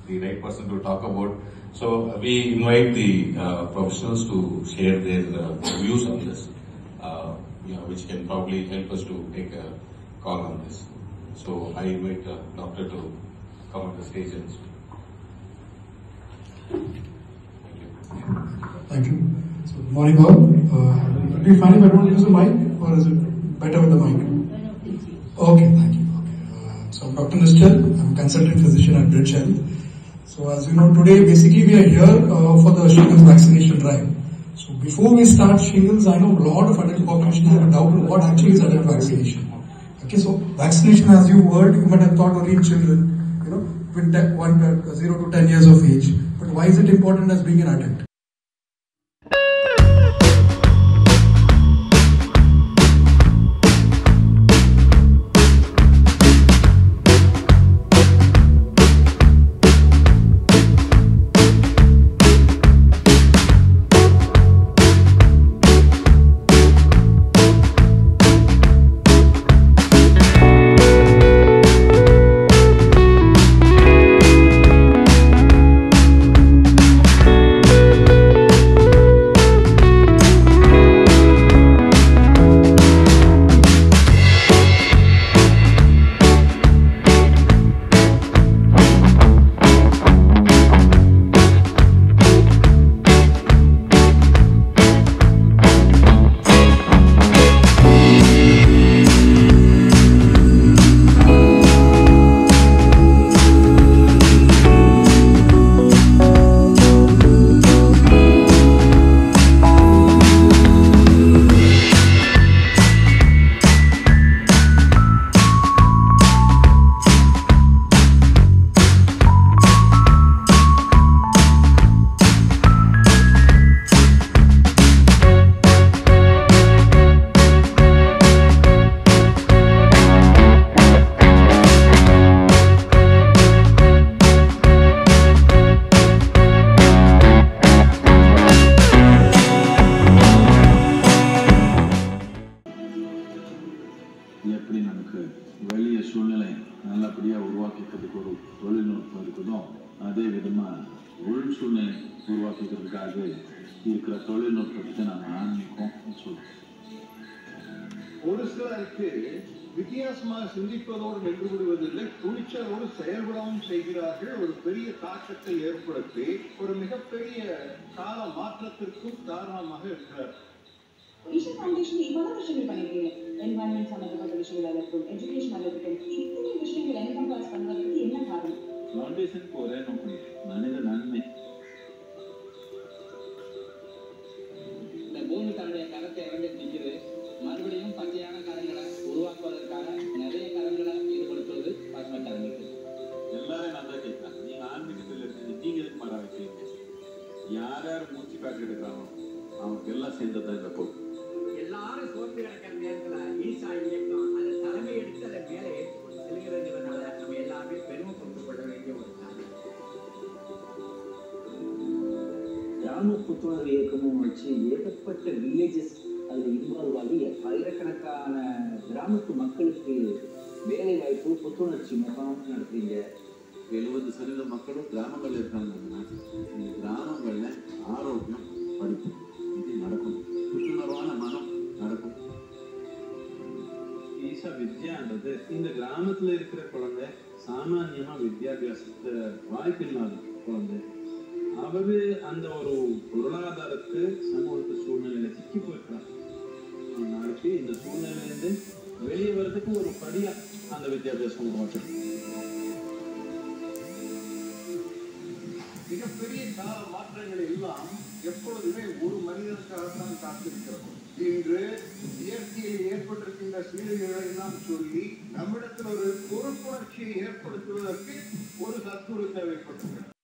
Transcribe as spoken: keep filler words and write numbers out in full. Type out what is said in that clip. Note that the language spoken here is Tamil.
the right person to talk about. So we invite the uh, professionals to share their uh, views on this, uh, you know, which can probably help us to take a call on this. So I invite the doctor to come on the stage and speak. Thank you. So, good morning all. Uh, do you find if I don't use the mic, or is it better with the mic? Okay, thank you. Okay. Uh, so, I'm Doctor Nistal. I'm a consultant physician at Bridge Health. So, as you know, today basically we are here uh, for the shingles vaccination drive. So, before we start shingles, I know a lot of adult population have a doubt on what actually is adult vaccination. Okay, so vaccination, as you heard, you might have thought only in children, you know, between one, uh, zero to ten years of age. But why is it important as being an adult? எப்படி நமக்கு வெளிய சூழ்நிலை நல்லபடியா உருவாக்கிக்கிறதுக்கு ஒரு தொழில்நுட்பம் இருக்குதோ அதே விதமா உள் சூழ்நிலை உருவாக்கிக்கிறதுக்காக இருக்கிற தொழில்நுட்பத்துக்கு நம்ம ஆன்மீகம் சொல்றோம். ஒரு சிலருக்கு வித்தியாசமாக சிந்திப்பதோடு நின்று விடுவதில்லை, துணிச்சலோடு செயல்படவும் செய்கிறார்கள். ஒரு பெரிய தாக்கத்தை ஏற்படுத்தி ஒரு மிகப்பெரிய கால மாற்றத்திற்கும் காரணமாக இருக்கிறார். ஈஷா ஃபவுண்டேஷன் இவ்வளவு விஷயங்கள் பண்ணிருக்கீங்க. என்வாயன்மெண்ட் சம்பந்தப்பட்ட விஷயங்களாக இருக்கட்டும், எஜுகேஷனாக இருக்கட்டும், இத்தனை விஷயங்கள் என்கம்பாஸ் பண்றதுக்கு என்ன காரணம்? ஃபவுண்டேஷனுக்கு ஒரே நோக்கம் மனித நன்மை. இந்த பூமி தன்னுடைய கரத்தை இறங்கி நிற்கிறது. மறுபடியும் பச்சையான கரங்களை உருவாக்குவதற்காக நிறைய கரங்களை ஈடுபடுத்துவது பசுமக்காரங்களுக்கு. எல்லாரும் நல்லா கேட்கிறாங்க, நீங்க ஆன்மீகத்தில் இருக்கு, நீங்க எதுக்கு மர வைக்கிறீங்க? யார் யார் மூச்சு காட்டு எடுக்கிறாங்க அவங்களுக்கு எல்லாம் சேர்ந்ததான் இந்த பொருள். எல்லாரும் சோர்ந்து கிடக்கிற நேரத்துல ஈசா இயக்கம் அதை தலைமை எடுத்து அதை மேலே ஏற்றுக்கொண்டு செல்கிறதுனால நம்ம எல்லாருமே பெருமை கொண்டு கொள்ள வேண்டிய ஒரு காரணம். கிராம புத்துணர்வு இயக்கமும் வச்சு ஏகப்பட்ட வில்லேஜஸ் அதில் இன்வால்வ் ஆகி ஆயிரக்கணக்கான கிராமத்து மக்களுக்கு வேலை வாய்ப்பு புத்துணர்ச்சி முகாம் நடத்துறீங்க. எழுபது சதவீத மக்களும் கிராமங்கள்ல இருக்காங்க. இந்த கிராமங்கள்ல ஆரோக்கியம், படிப்பு இது நடக்கும், புத்துணர்வான மனம் நடக்கும். ஈஷா வித்யான்றது இந்த கிராமத்துல இருக்கிற குழந்தை சாமானியமா வித்யாபியாசத்தை வாய்ப்பு இல்லாத குழந்தை, அவரு அந்த ஒரு பொருளாதாரத்து சமூகத்து சூழ்நிலையில சிக்கி போயிருக்கிறார். நாளைக்கு இந்த சூழ்நிலையிலிருந்து வெளியே வர்றதுக்கு ஒரு படியா அந்த வித்யாபியாசம் உருவாக்கு. மிகப்பெரிய கால மாற்றங்கள் எல்லாம் எப்பொழுதுமே ஒரு மனிதனுக்காகத்தான் காத்திருக்கிறது. இன்று இயற்கையில் ஏற்பட்டிருக்கின்ற சீரழிவுகளை எல்லாம் சொல்லி நம்மிடத்தில் ஒரு பொறுப்புணர்ச்சியை ஏற்படுத்துவதற்கு ஒரு சத்துரு தேவைப்பட்டிருக்கிறது.